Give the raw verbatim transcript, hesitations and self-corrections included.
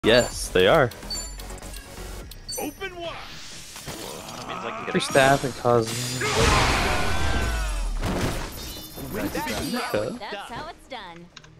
Yes, they are. Open wide. Your staff and causing. That's how it's done.